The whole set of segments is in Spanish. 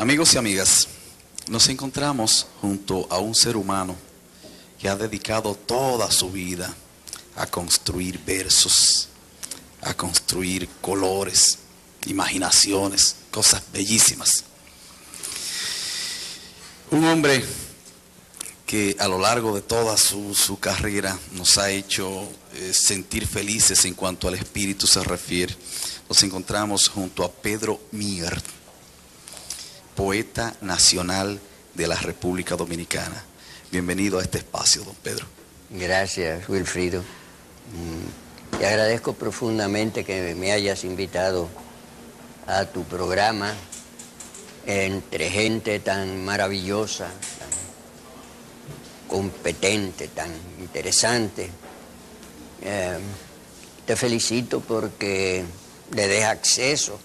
Amigos y amigas, nos encontramos junto a un ser humano que ha dedicado toda su vida a construir versos, a construir colores, imaginaciones, cosas bellísimas. Un hombre que a lo largo de toda su carrera nos ha hecho sentir felices en cuanto al espíritu se refiere. Nos encontramos junto a Pedro Mier, poeta nacional de la República Dominicana. Bienvenido a este espacio, don Pedro. Gracias, Wilfrido. Te agradezco profundamente que me hayas invitado a tu programa entre gente tan maravillosa, tan competente, tan interesante. Te felicito porque le des acceso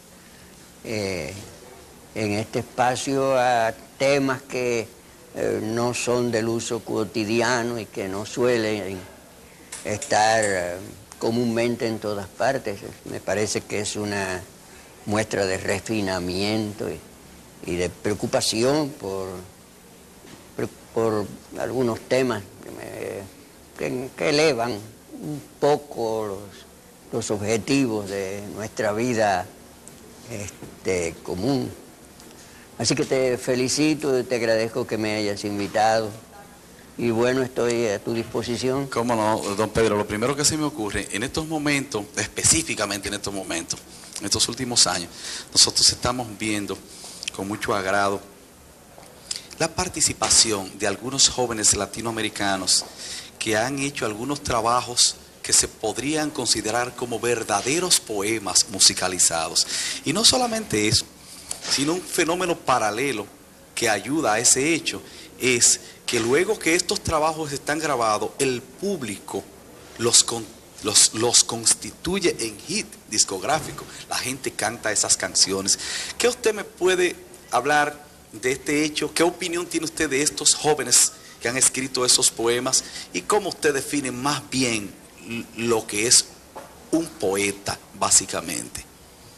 en este espacio a temas que no son del uso cotidiano y que no suelen estar comúnmente en todas partes. Me parece que es una muestra de refinamiento y de preocupación por algunos temas que elevan un poco los objetivos de nuestra vida común. Así que te felicito y te agradezco que me hayas invitado. Y bueno, estoy a tu disposición. Cómo no, don Pedro, lo primero que se me ocurre, en estos momentos, específicamente en estos momentos, en estos últimos años, nosotros estamos viendo con mucho agrado la participación de algunos jóvenes latinoamericanos que han hecho algunos trabajos que se podrían considerar como verdaderos poemas musicalizados. Y no solamente eso, sino un fenómeno paralelo que ayuda a ese hecho, es que luego que estos trabajos están grabados, el público los constituye en hit discográfico. La gente canta esas canciones. ¿Qué usted me puede hablar de este hecho? ¿Qué opinión tiene usted de estos jóvenes que han escrito esos poemas? ¿Y cómo usted define más bien lo que es un poeta, básicamente?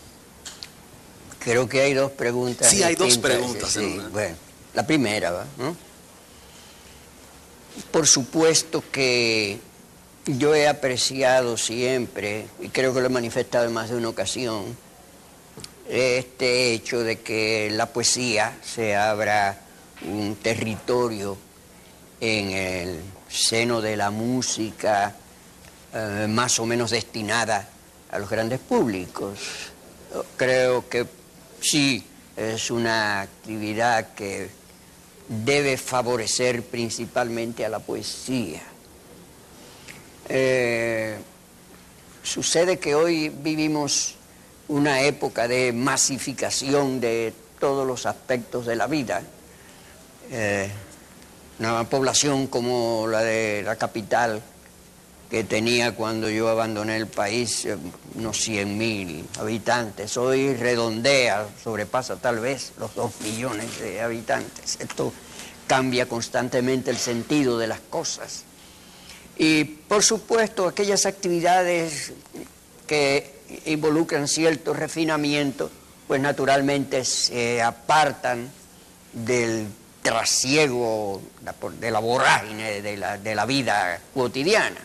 Creo que hay dos preguntas. Sí, hay dos preguntas. Sí, bueno, la primera, ¿no? Por supuesto que yo he apreciado siempre, y creo que lo he manifestado en más de una ocasión, este hecho de que la poesía se abra un territorio en el seno de la música más o menos destinada a los grandes públicos. Creo que sí, es una actividad que debe favorecer principalmente a la poesía. Sucede que hoy vivimos una época de masificación de todos los aspectos de la vida. Una población como la de la capital, que tenía cuando yo abandoné el país unos 100.000 habitantes. Hoy redondea, sobrepasa tal vez los 2 millones de habitantes. Esto cambia constantemente el sentido de las cosas. Y por supuesto aquellas actividades que involucran cierto refinamiento, pues naturalmente se apartan del trasiego, de la vorágine de la vida cotidiana.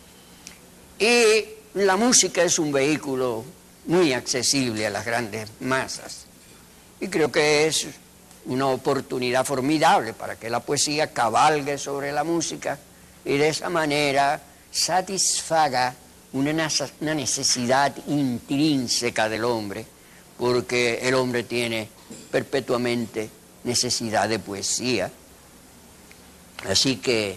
Y la música es un vehículo muy accesible a las grandes masas. Y creo que es una oportunidad formidable para que la poesía cabalgue sobre la música y de esa manera satisfaga una necesidad intrínseca del hombre, porque el hombre tiene perpetuamente necesidad de poesía. Así que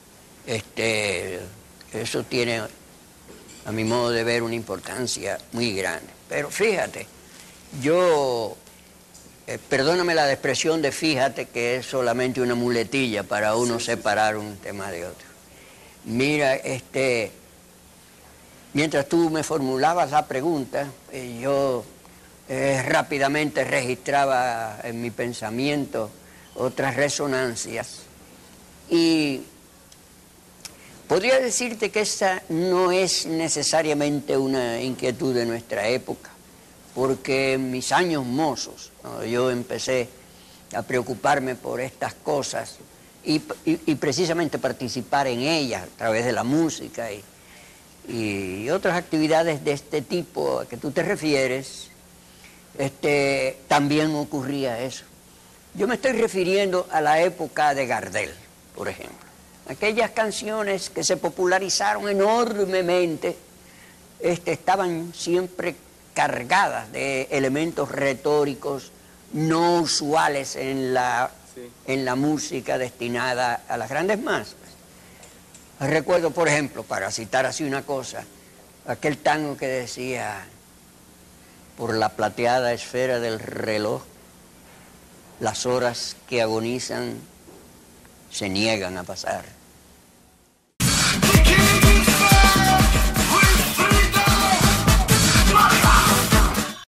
eso tiene, a mi modo de ver, una importancia muy grande. Pero fíjate, yo, perdóname la expresión de fíjate, que es solamente una muletilla para uno separar un tema de otro. Mira, mientras tú me formulabas la pregunta, yo rápidamente registraba en mi pensamiento otras resonancias. Y podría decirte que esa no es necesariamente una inquietud de nuestra época, porque en mis años mozos, cuando yo empecé a preocuparme por estas cosas y precisamente participar en ellas a través de la música y otras actividades de este tipo a que tú te refieres, también ocurría eso. Yo me estoy refiriendo a la época de Gardel, por ejemplo. Aquellas canciones que se popularizaron enormemente, estaban siempre cargadas de elementos retóricos no usuales en la música destinada a las grandes masas. Recuerdo, por ejemplo, para citar así una cosa, aquel tango que decía: por la plateada esfera del reloj, las horas que agonizan se niegan a pasar.